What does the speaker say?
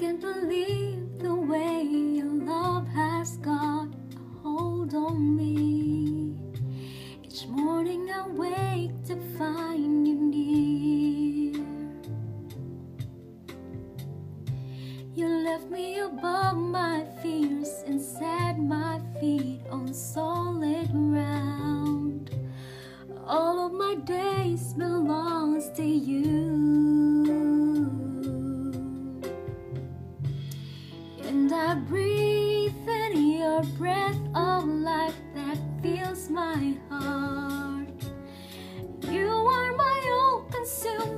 can't believe the way your love has got a hold on me. Each morning I wake to find you near. You left me above my fears and set my feet on solid ground. All of my days belongs to you, and I breathe in your breath of life that fills my heart. You are my all-consuming